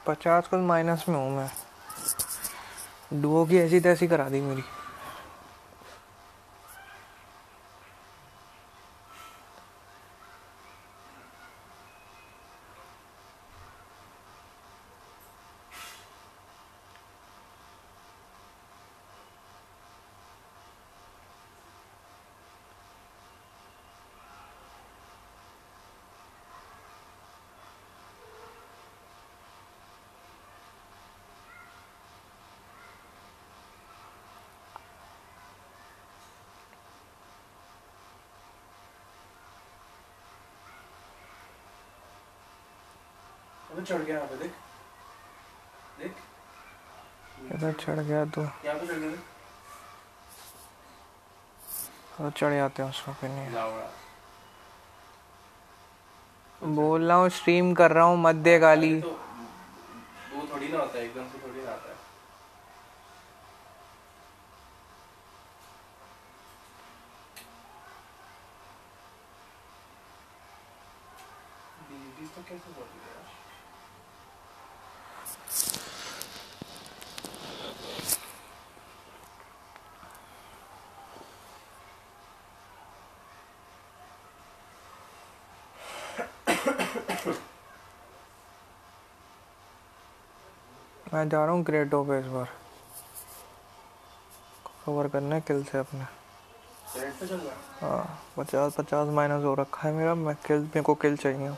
50 कुछ माइनस में हूँ मैं। डुओ की ऐसी तैसी करा दी मेरी। अबे चढ़ गया यहाँ पे, देख देख इधर चढ़ गया तो यहाँ पे चढ़ गया। चढ़ जाते हैं उसमें फिर नहीं। लावड़ा बोल रहा हूँ स्ट्रीम कर रहा हूँ, मत दे गाली। तो वो थोड़ी ना होता है, एकदम से थोड़ी ना आता है। DVDs तो कैसे बोल रहे यार। मैं जा रहा हूँ ग्रेटो पे इस बार, कवर करने किल से अपने। रेड पे चल रहा है। हाँ 50 माइनस हो रखा है मेरा। मैं किल, मेरे को किल चाहिए,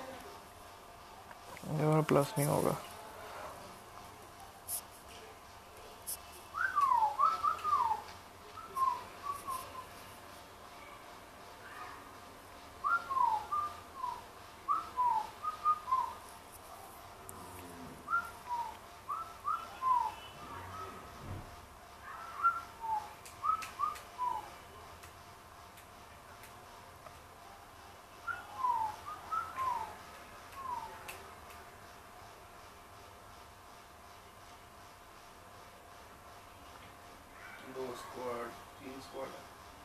मेरा प्लस नहीं होगा। दो स्क्वाड, 3 स्क्वाड है।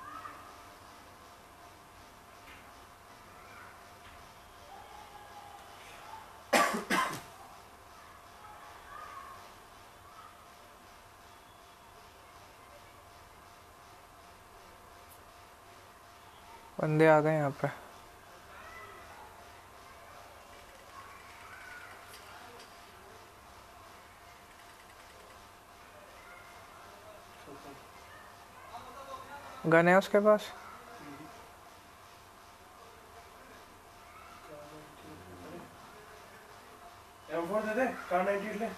बंदे आ गए यहाँ पे। गन है उसके पास। M4 दे दे, कार 98 ले।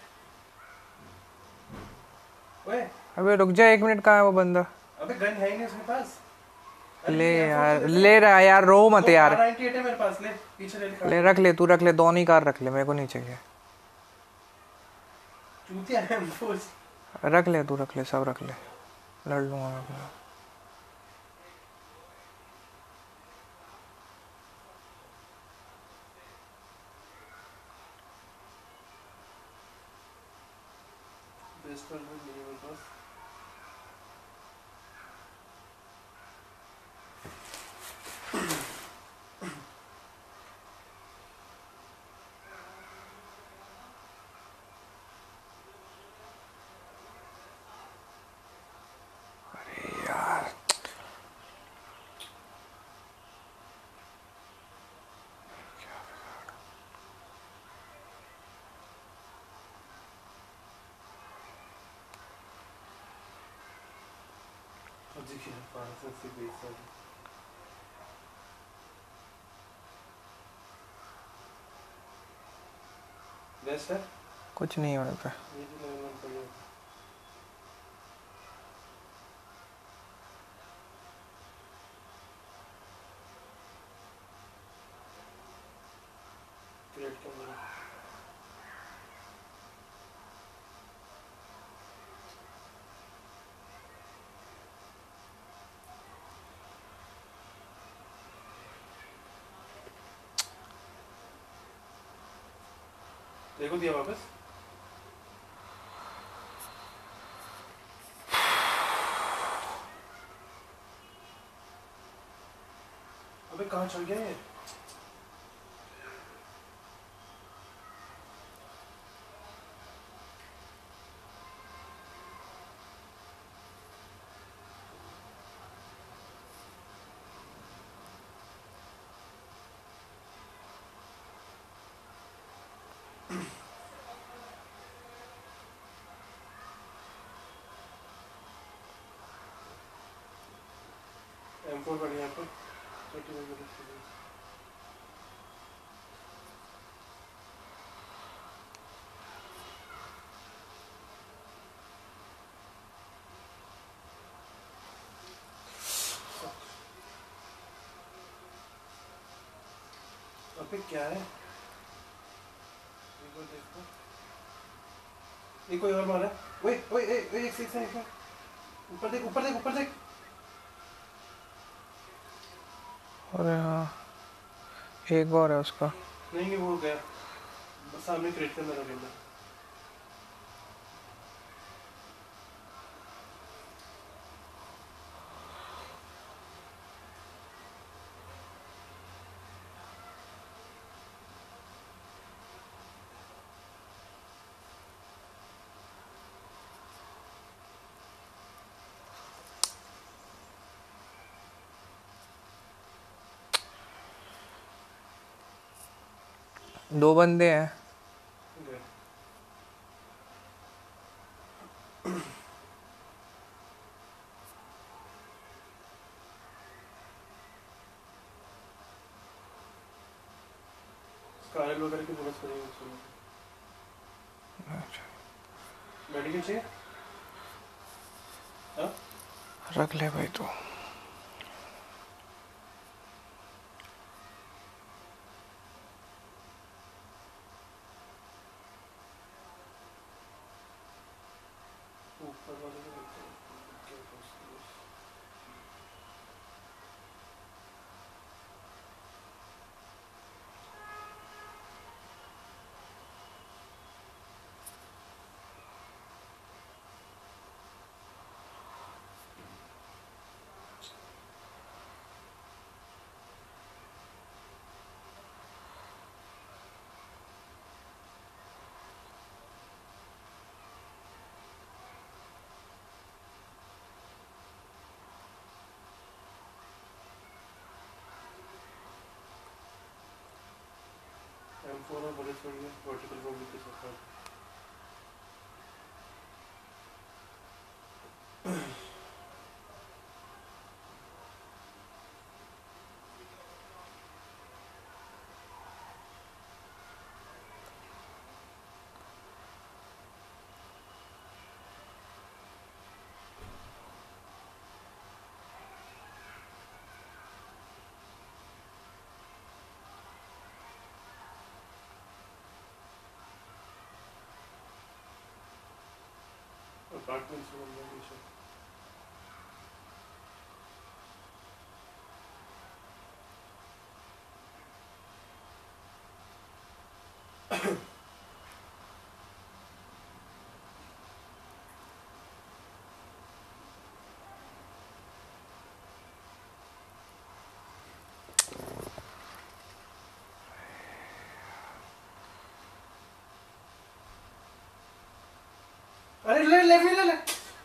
ओए अबे रुक जा 1 मिनट, कहाँ है वो बंदा? अबे गन है ही नहीं उसके पास। ले यार, ले रहा है यार, रो मत यार। कार 98 है मेरे पास, ले पीछे ले। ले रख ले, तू रख ले, दोनों ही कार रख ले, मेरे को नहीं चाहिए। चूतिया है M4। रख ले, तू रख ले, सब रख ले, लड़ लूंगा मैं अपना। बेस्ट वन में मेरे पास यार देखिए 500 से 20 साल बेस्ट है। कुछ नहीं है मेरे पे। ये जो लेवल 1 पर है क्रिएट कर लो। देखो दिया वापस। अबे कहाँ चल गया ये? M4 बढ़िया यहाँ पे 35 मिनट के लिए। अबे क्या है? देखो देखो। ये कोई और मारा है? ओए ओए ओए ओए, एक सेकंड। ऊपर देख ऊपर देख ऊपर देख। अरे हाँ, एक और है उसका। नहीं नहीं, वो गया। बस सामने क्रेट के अंदर अकेला। दो बंदे हैं। गया। स्कारल वगैरह की जरूरत पड़ेगी उसमें। मेडिकल चाहिए? हाँ? रख ले भाई तू। ऊपर वाले को देखते हैं। क्या possible है। M4 और बड़े छोड़ गए वर्टिकल बॉम्ब के साथ। अपार्टमेंट्स में हमेशा। अरे ले ले ले ले।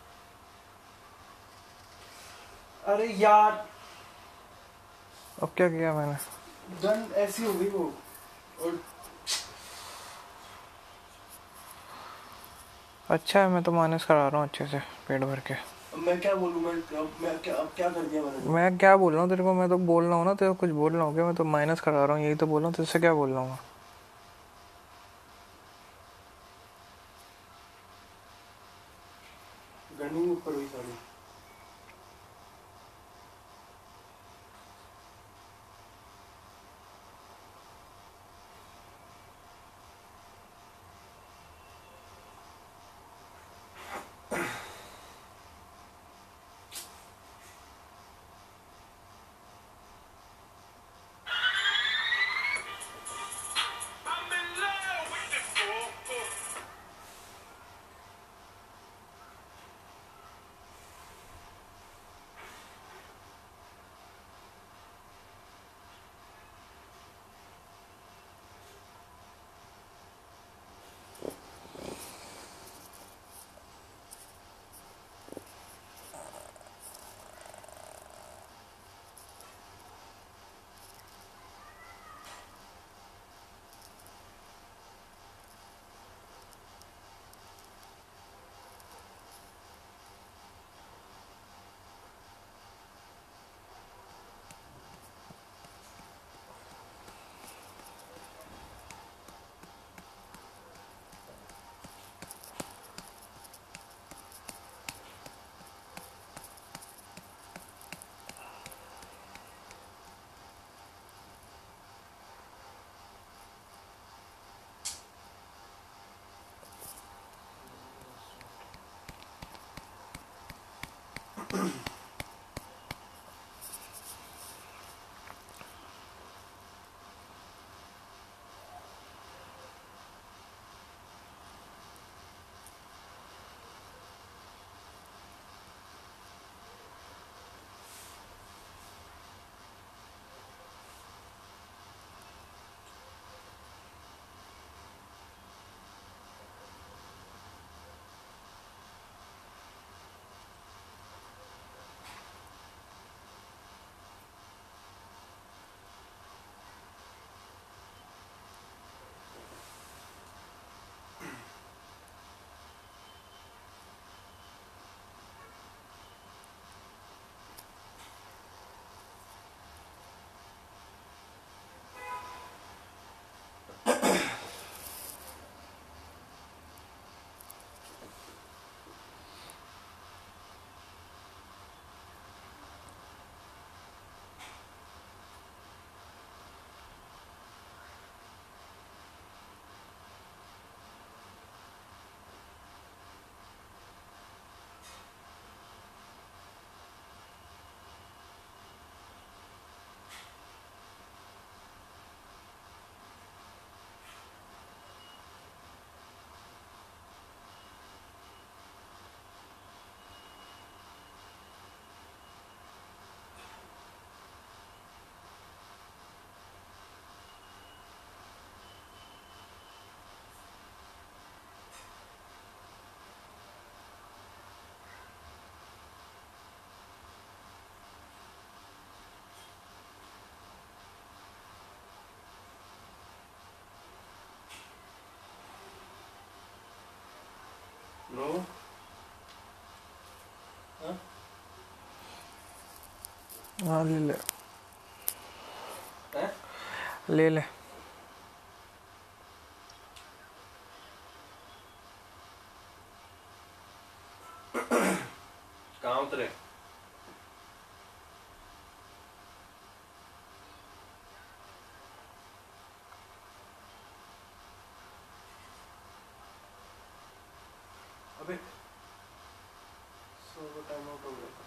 अरे यार, अब क्या किया मैंने? गन ऐसी हो गई वो। और अच्छा है, मैं तो माइनस करा रहा हूँ अच्छे से पेट भर के। मैं क्या बोलूँ? मैं क्या अब क्या कर दिया मैंने? मैं क्या बोल रहा हूँ तेरे को? मैं तो बोल रहा हूँ ना, तेरे को कुछ बोल रहा हूँ क्या? मैं तो माइनस करा रहा हूँ, यही तो बोल रहा हूँ, तुझसे क्या बोल रहा हूँ? गन ही ऊपर हुई सारी। नो। हाँ हाँ ले ले हैं? ले ले। कहाँ उतरे? अबे सो टाइम आउट हो गया था।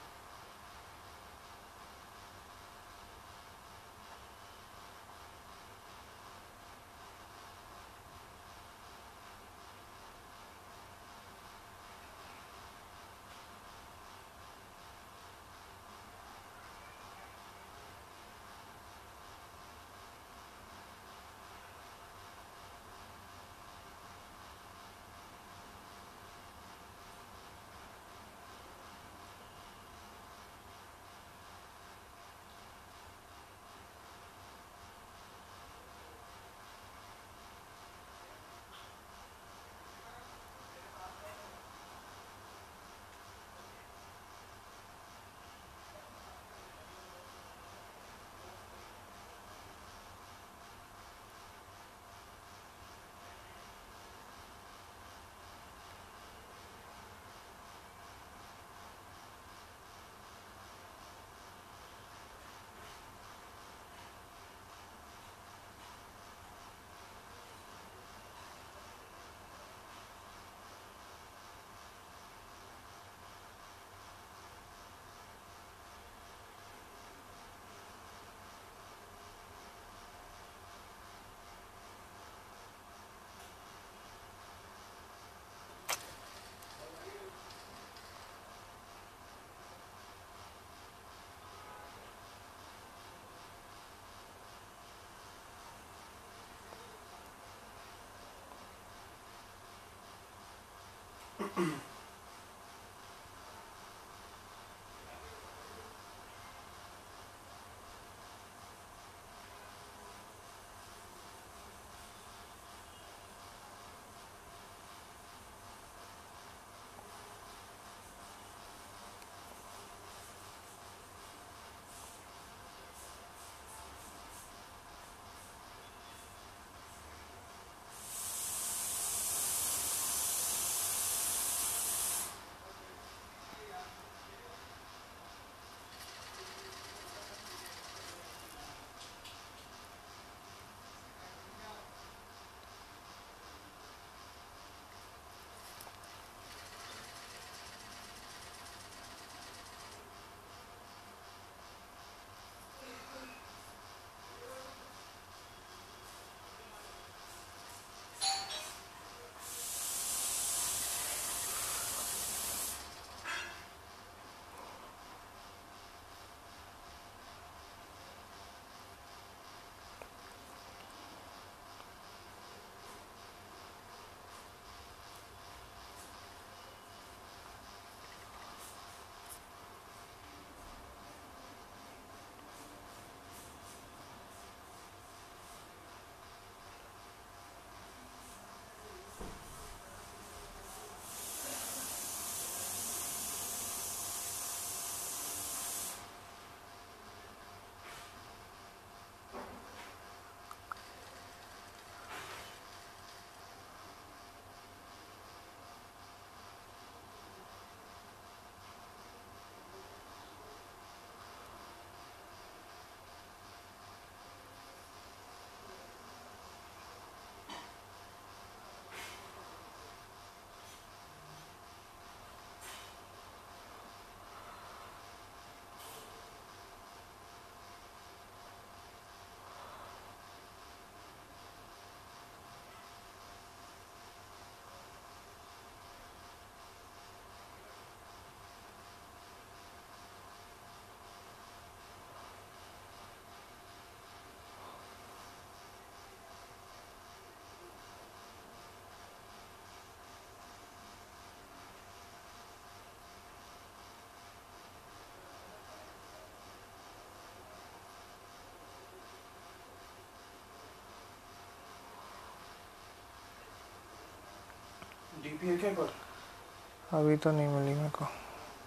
डीपी है क्या पर? अभी तो नहीं मिली मेरे को।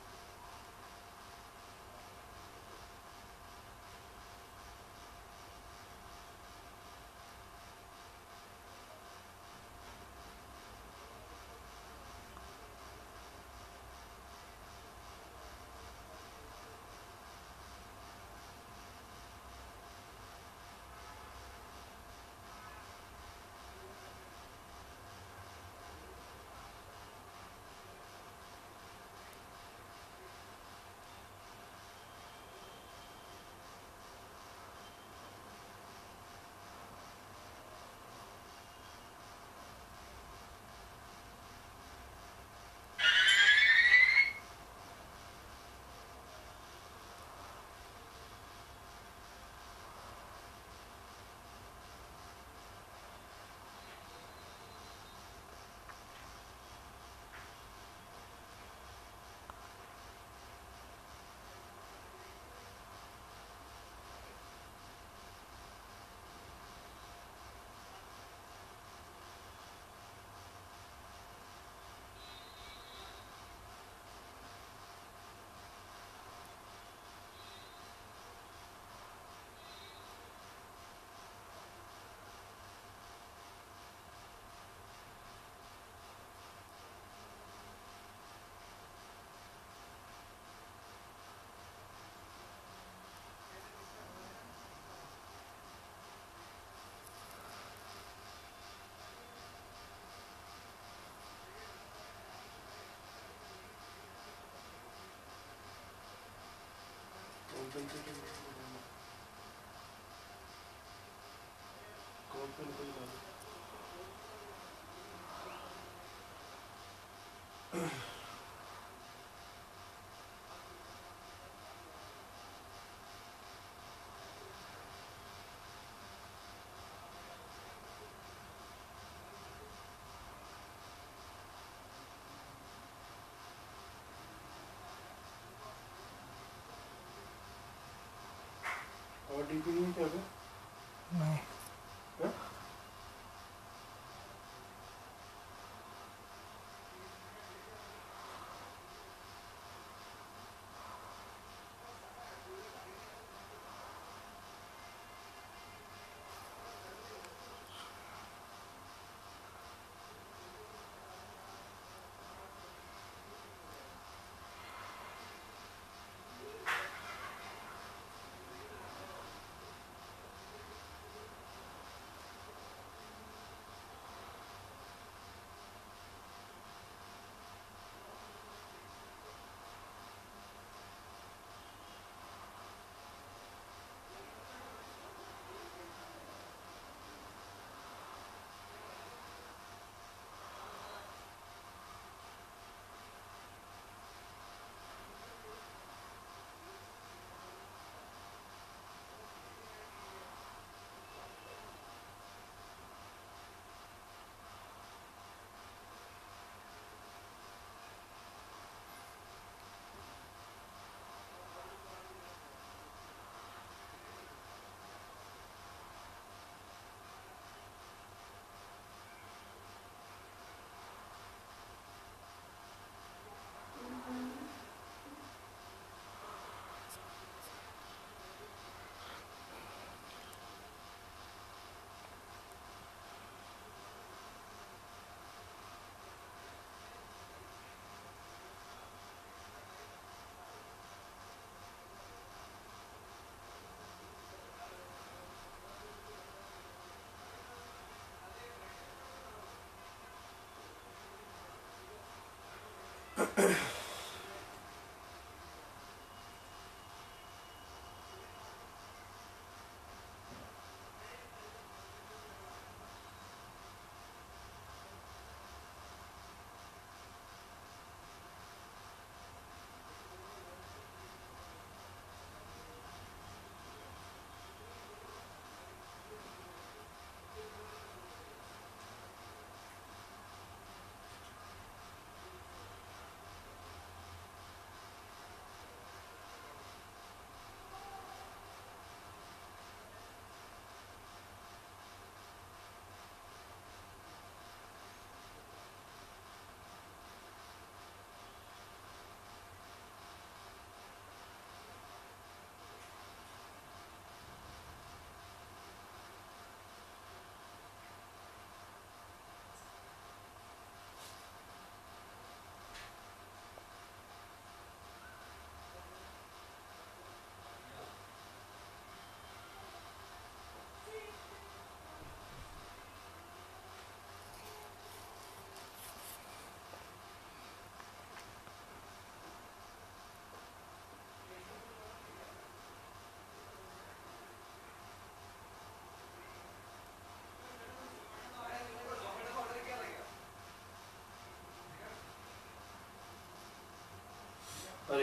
और डीपी नहीं क्या है? नहीं। हाँ?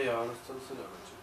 यार चल से जाना चाहिए।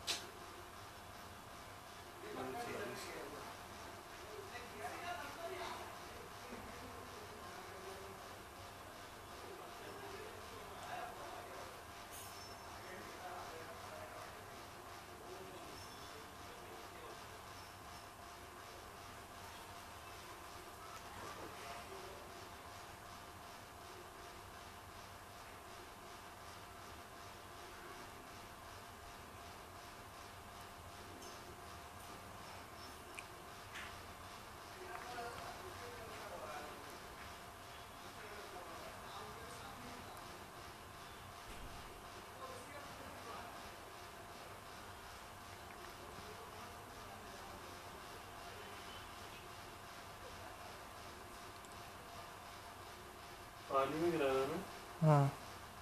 पानी में गिरा ना। हाँ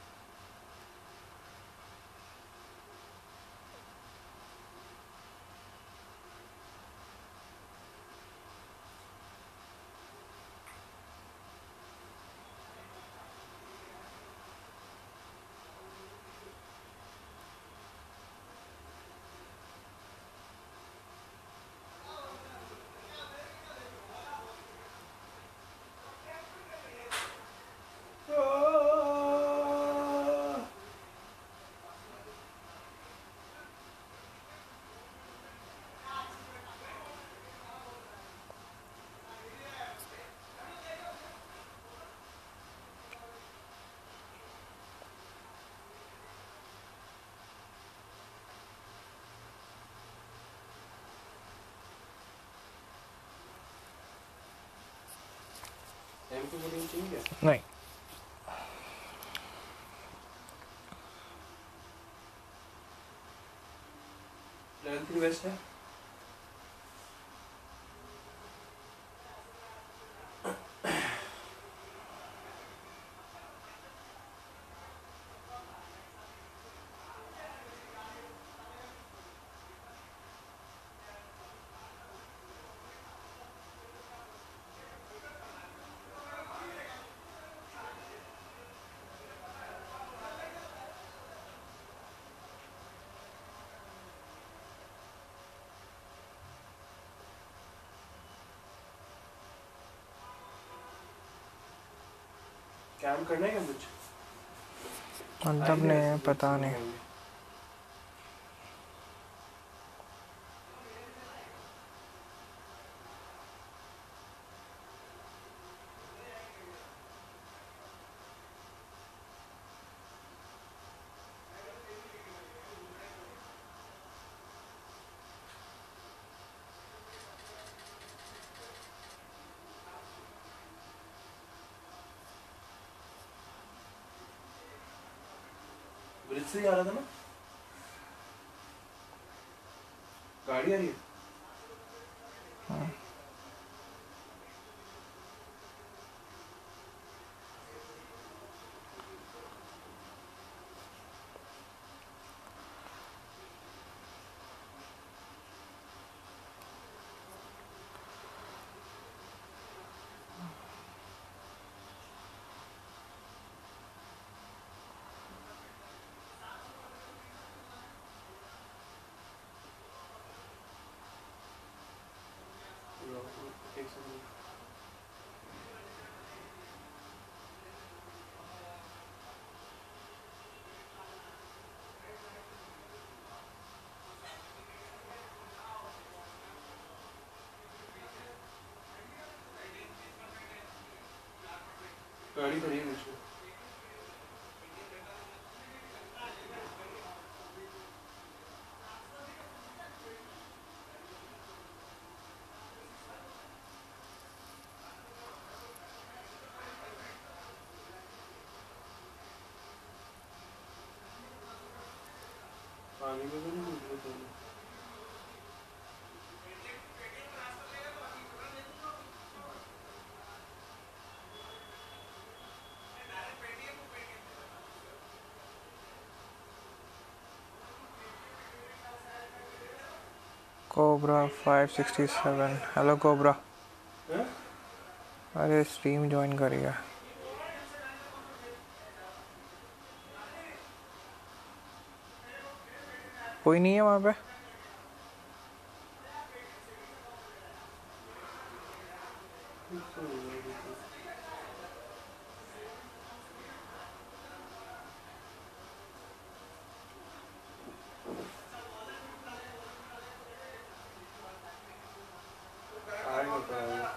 एम2 बोलिंग चाहिए क्या? नहीं लेवल 3 वेस्ट है। कैम करना है क्या कुछ? मतलब नहीं है, पता नहीं। ब्रिज से ही आ रहा था ना? गाड़ी आ रही है। हाँ एक सेकंड। गाड़ी खड़ी है बीच में। पानी में तो नहीं डूब रहे थे। कोबरा 567। Hello cobra. हैं? अरे स्ट्रीम ज्वाइन करिए। कोई नहीं है वहाँ पे। आएगा तो आएगा।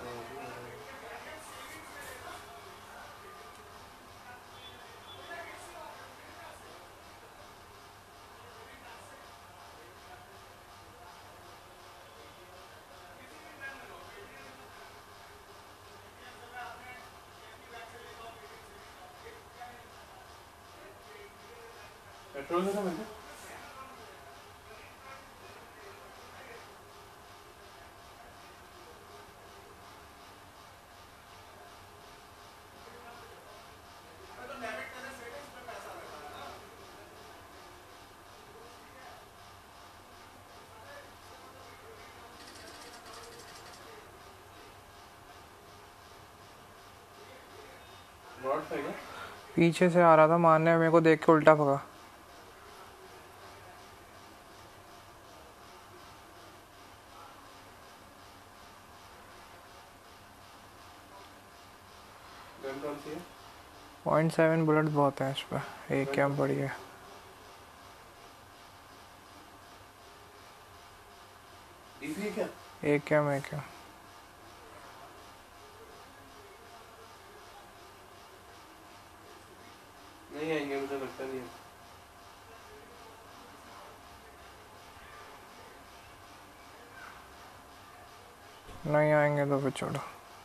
पेट्रोल देना मुझे। रॉड पे क्या? पीछे से आ रहा था मारने, मेरे को देख के उल्टा भगा। गन कौन सी है? 0.7 बुलेट बहुत है इस पर, एक कैम पड़ी है। डीपी है क्या? एक कैम है क्या? नहीं आएंगे, मुझे लगता नहीं है। नहीं आएंगे तो फिर छोड़ो।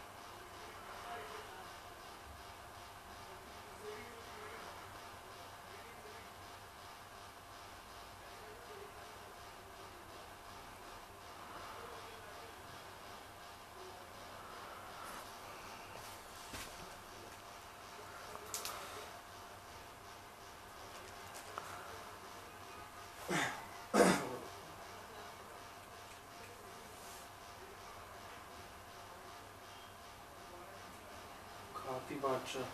खाती बादशाह।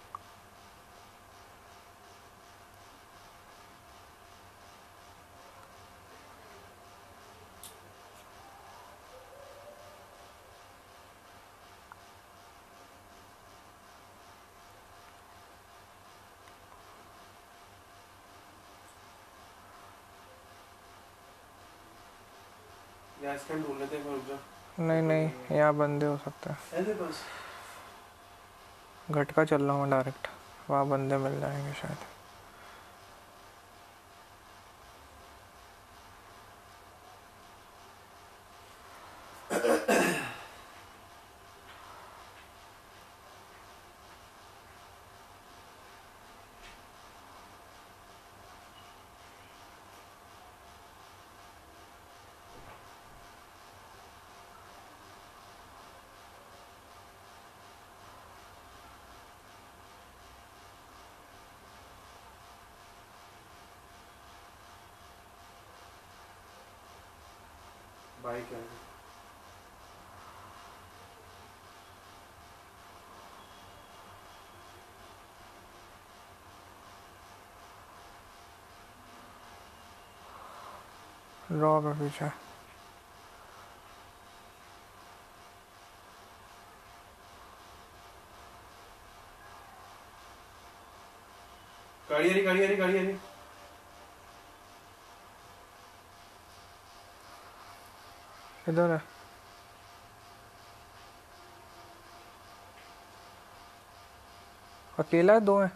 गैस कैन ढूंढ लेते हैं, रुक जाओ। नहीं नहीं, यहाँ बंदे हो सकते हैं। ऐसे बस घटका चल रहा हूँ डायरेक्ट, वहाँ बंदे मिल जाएंगे शायद। बाइक है। ड्रॉप है पीछे। गाड़ी आ रही, गाड़ी आ रही, गाड़ी आ रही। इधर है। अकेला है, दो है।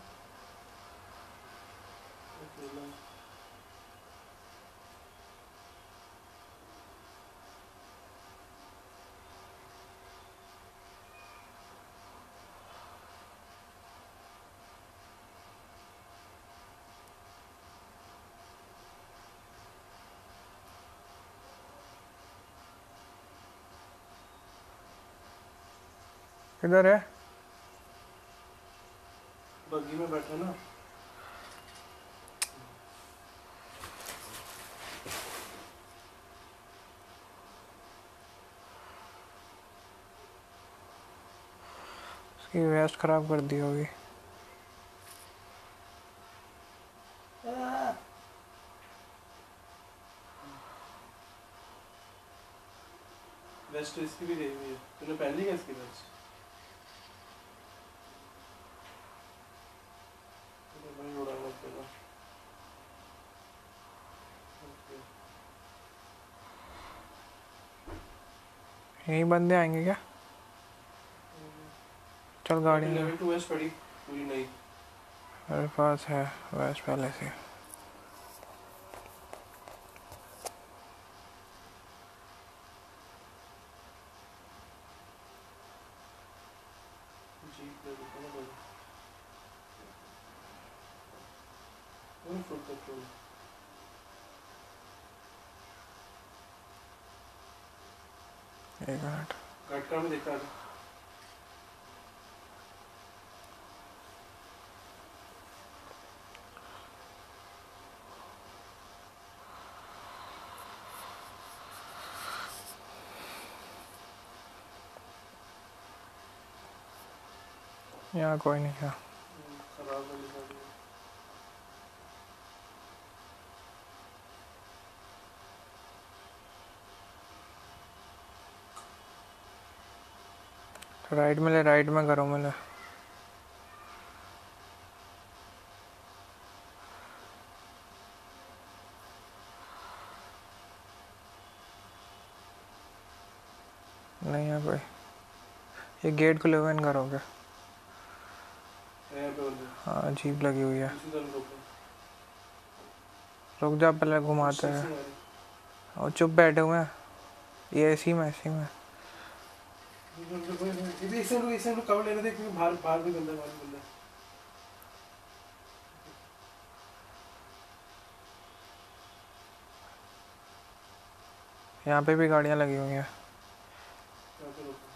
इधर है। बग्गी में बैठा ना। उसकी वेस्ट खराब कर दी होगी। वेस्ट इसकी भी गई हुई है। तूने पहन ली क्या इसकी वेस्ट? तो भाई उड़ाना पड़ेगा। ओके। यही बंदे आएंगे क्या? चल गाड़ी में। लेवल 2 वेस्ट पड़ी पूरी नई। मेरे पास है वैस पहले से। जीप ले लेते हैं ना कोई फुल पेट्रोल। एक मिनट। घटका में देखा था। यहाँ कोई नहीं था। खराब वाली गाड़ी है। राइट में ले, राइट में घरों में ले। नहीं है कोई। ये गेट खुले हुए हैं इन घरों के। यहाँ पे बंदे। हाँ जीप लगी हुई है। दूसरी तरफ रुको। रुक जा पहले घुमाते हैं। टैक्सी आ रही। और चुप बैठे हुए हैं। ये ऐसी में ऐसी में। ये भी एक सेकंड कवर लेने दे क्योंकि बाहर बाहर भी बंदा है, बाहर भी बंदा है। यहाँ पे भी गाड़ियाँ लगी हुई हैं। यहाँ पे रुको।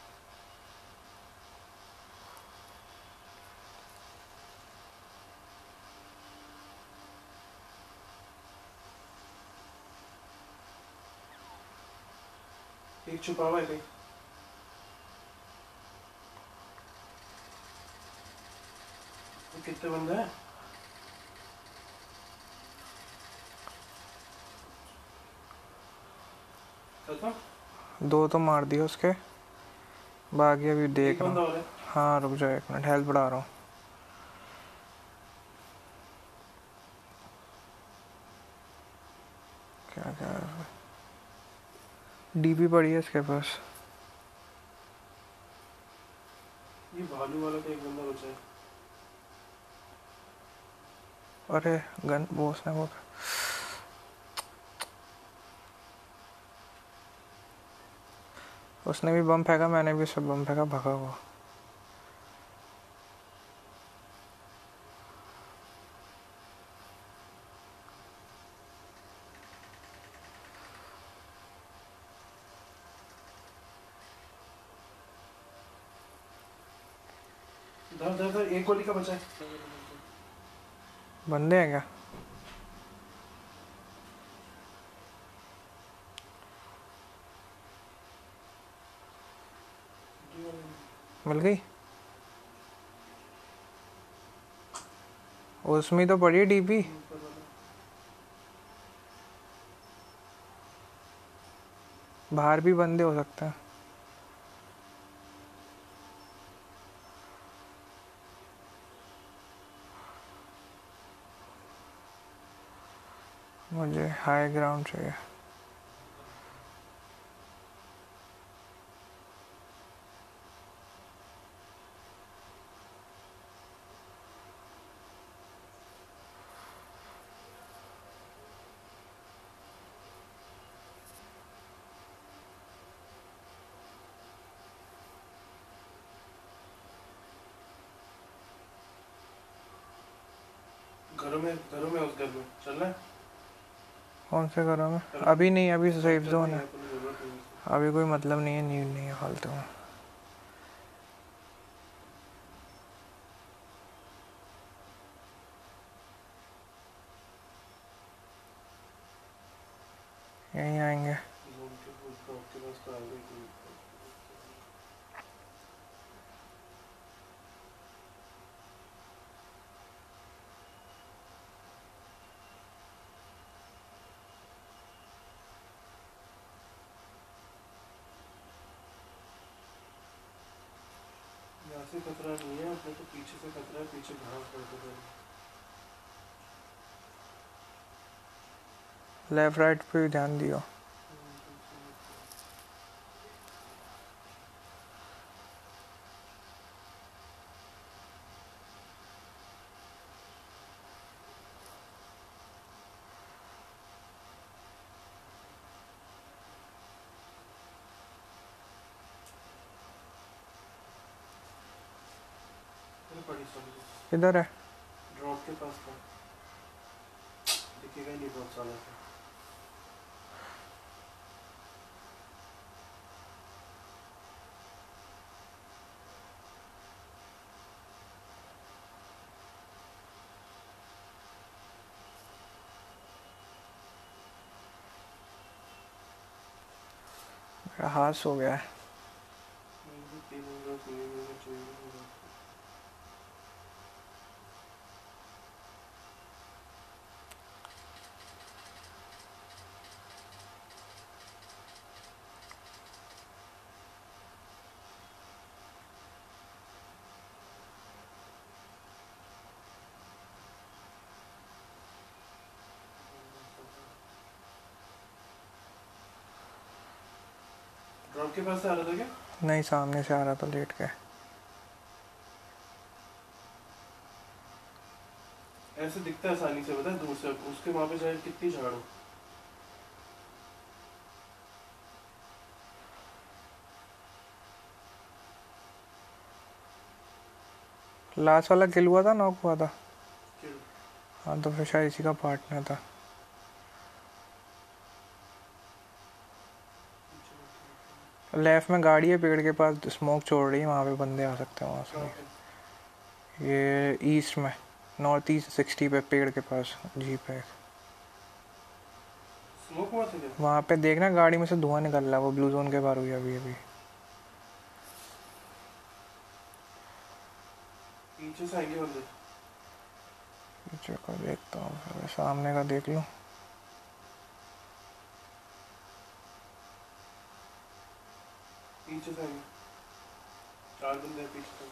एक छुपा हुआ है कहीं। ये कितने बंदे हैं? खत्म? दो तो मार दिए उसके। बाकी अभी एक देख रहा बंदा हूँ। और है। हाँ रुक जाओ एक मिनट, हेल्थ बढ़ा रहा हूँ। क्या क्या डीपी पड़ी है इसके पास। ये भालू वाला का एक बंदा बचा है। अरे गन वो उसने वो उसने भी बम फेंका, मैंने भी सब बम फेंका, भगा हुआ। धर धर धर एक गोली का बचा है। बंदे हैं क्या? मिल गई? उसमें तो पड़ी डीपी। बाहर भी बंदे हो सकते हैं। मुझे हाई ग्राउंड चाहिए। घरों में उस घर में चलना है। कौन से घरों में? अभी नहीं, अभी सेफ जोन है। अपनी जरूरत नहीं है। अभी कोई मतलब नहीं है, नीड नहीं है फालतू में। यहीं आएंगे। आपके पास तो आ गई कोई। से खतरा नहीं है, अपने तो पीछे से खतरा है, पीछे घास पड़ते थे। लेफ्ट राइट पे भी ध्यान दियो। अरे बड़ी सॉरी, किधर है? ड्रॉप के पास था, दिखेगा ही नहीं बहुत सालों से। मेरा हाथ सो गया है। ड्रॉप के पास से आ रहा था क्या? नहीं, सामने से आ रहा था लेट के। ऐसे दिखता है आसानी से, पता है दूर से, उसके वहां पे जाए कितनी झाड़ हो। लास्ट वाला किल हुआ था, नॉक हुआ था। क्यों? हाँ तो फिर शायद इसी का पार्टनर था। लेफ्ट में गाड़ी है, पेड़ के पास स्मोक छोड़ रही है, वहाँ पे बंदे आ सकते हैं वहाँ कहाँ से। पे? ये ईस्ट में, नॉर्थ ईस्ट 60 पे, पेड़ के पास जीप है। स्मोक हुआ था क्या? वहाँ पे देखना गाड़ी में से धुआं निकल रहा है, वो ब्लू जोन के बाहर हुई अभी अभी। पीछे से आएंगे बंदे। पीछे का देखता हूँ, फिर सामने का देख लूँ। पीछे से आएंगे, 4 बंदे हैं पीछे से।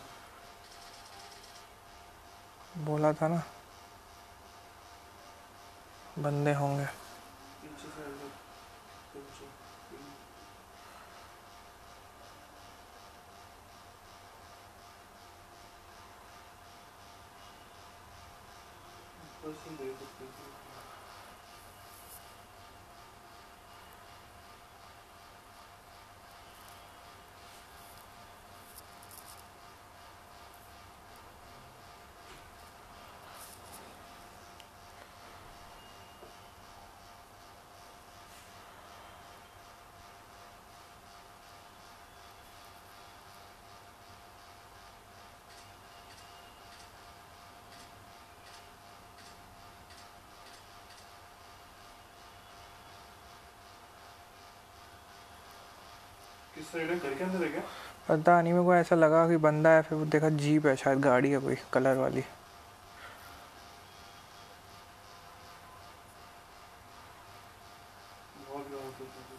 बोला था ना बंदे होंगे। पीछे से आएंगे, पीछे। ऊपर से देख सकते हैं। किस साइड है, घर के अंदर है क्या? पता नहीं, मेरे को ऐसा लगा कि बंदा है, फिर वो देखा जीप है, शायद गाड़ी है कोई कलर वाली। बहुत गाँव से थे।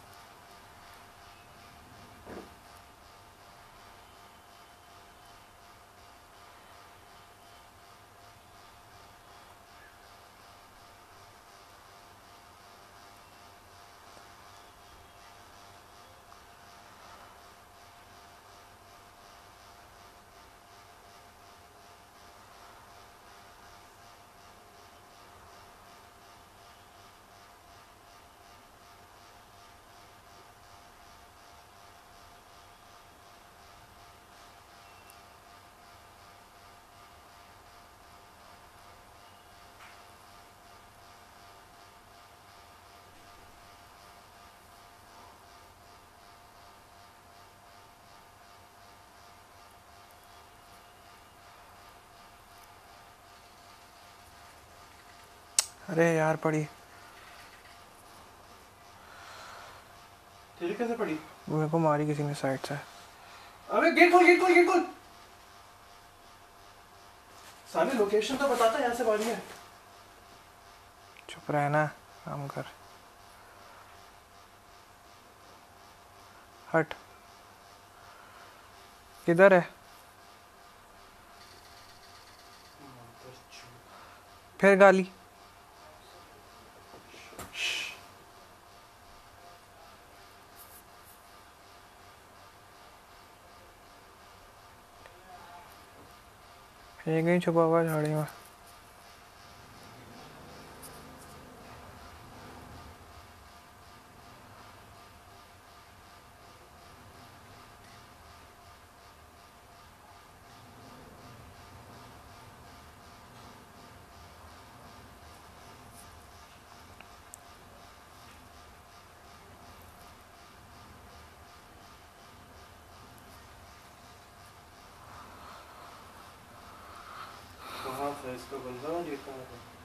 अरे यार पड़ी। तेरे कैसे पड़ी? मेरे को मारी किसी ने साइड से। अबे गेट खोल, गेट खोल, गेट खोल। साले लोकेशन तो बताता है, यहाँ से बारी है। चुप रहना, काम कर। हट। किधर है? फिर गाली। ये कहीं छुपा हुआ है झाड़ी में। कहाँ से इसका बंदा जीता है?